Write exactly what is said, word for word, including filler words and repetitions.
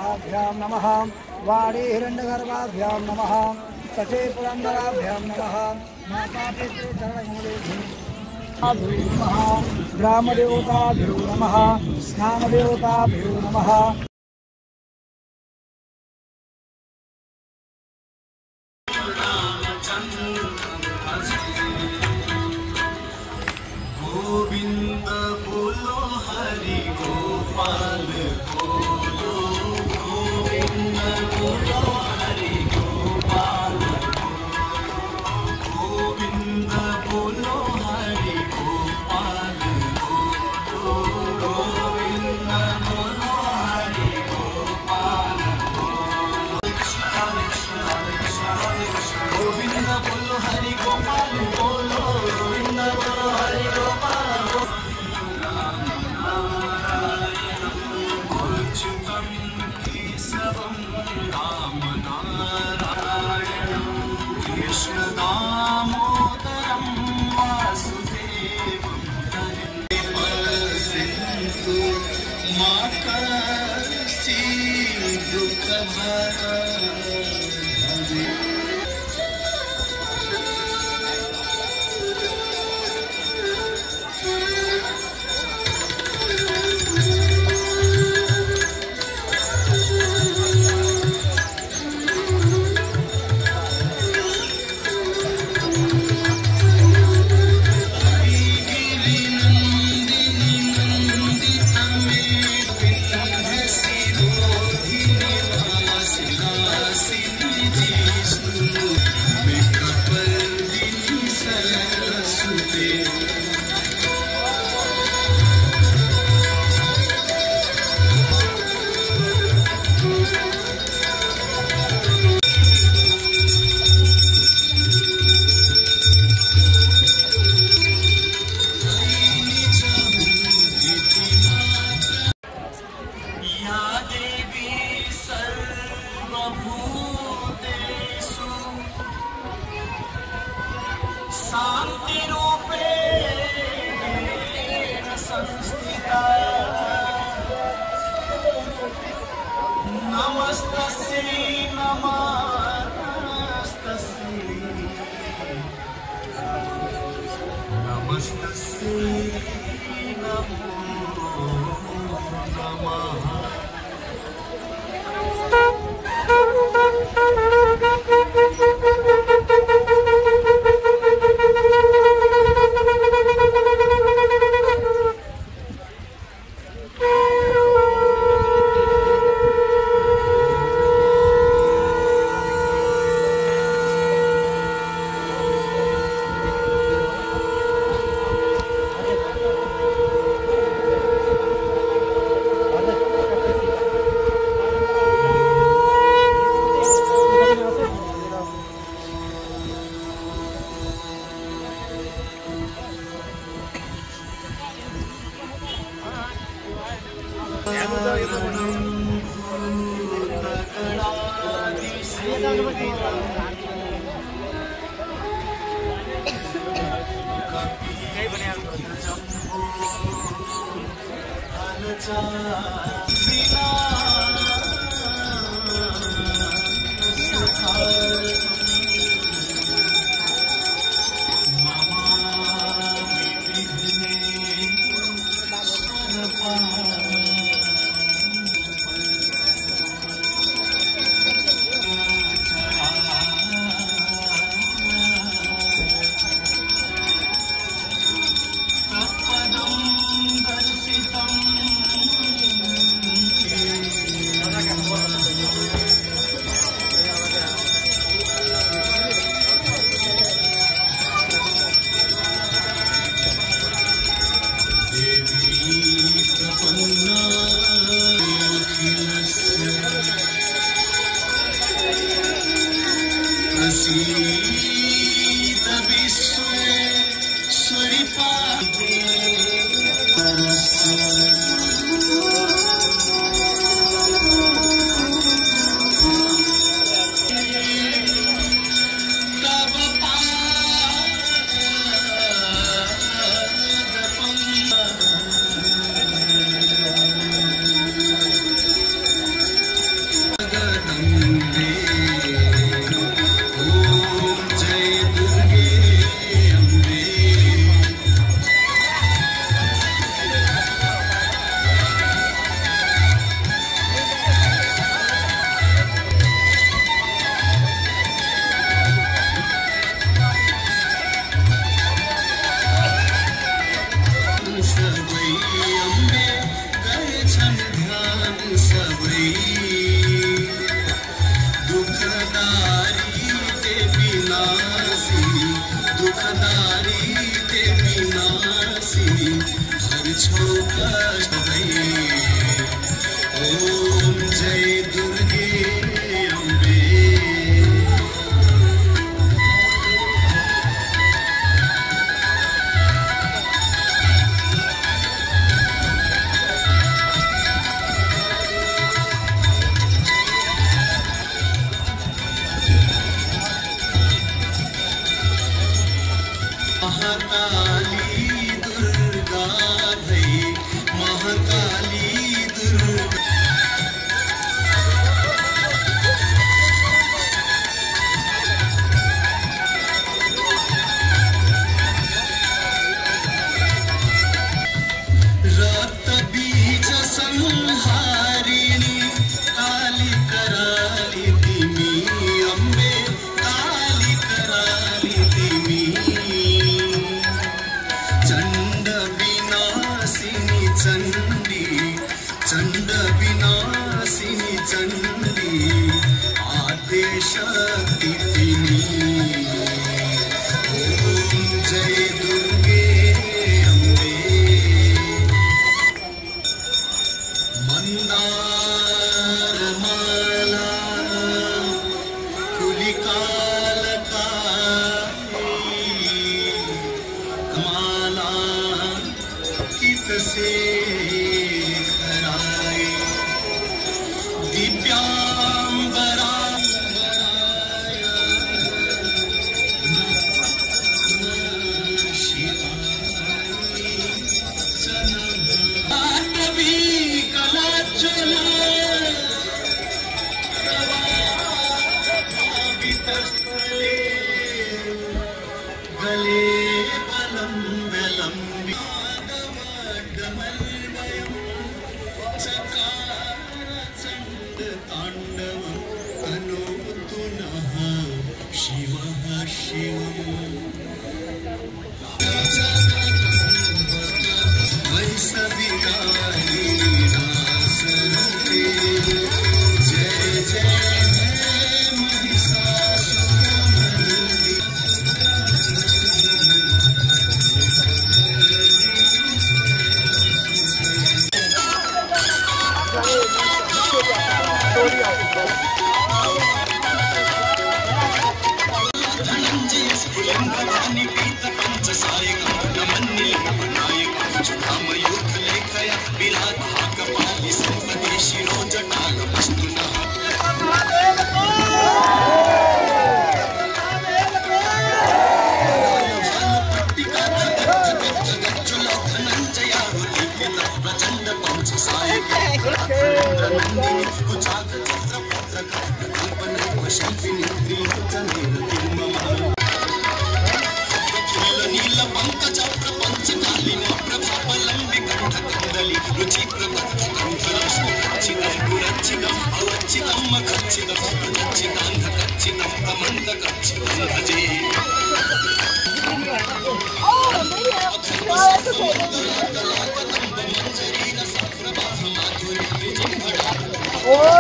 पुरन्दराभ्यां नमः वाणी हिरण्यगर्भाभ्यां नमः सचे पुरन्दराभ्यां नमः नमः ग्रामदेवताभ्यो नमः स्नानदेवताभ्यो नमः गोविंद बोलो हरि गोपाल बोलो गोविंद बोलो हरि गोपाल गोविंद बोलो हरि गोपाल बोलो गोविंद बोलो हरि गोपाल गोविंद बोलो हरि गोपाल बोलो गोविंद बोलो हरि गोपाल अच्युतं केशवं राम नारायणं कृष्ण दामोदरं वासुदेवं हरिं मां कश्चि दुःखभरा भई दुखदारी ते विनाशी दुखदारी ते विनाशी हर छो कष्ट भई ओम जय दुर्गे अम्बे महाकाली दुर्गा भई महाकाली दुर्गा रक्त बीज संहारिणी काली कराली तिमी अम्बे काली कराली तिमी चंड विनाशिनी चंडी चंड विनाशिनी चंडी आदेशक्ति तिमी ओम जय दुर्गे अम्बे मंदार माला कुलिकाल कमाला कित से कराए दिव्यांबरा गले बलं बलं विदमडमलमयं चकार चंड तांडवं तनोतु नः शिवः शिवम् वैसविकाली दासरते जय जय Oh!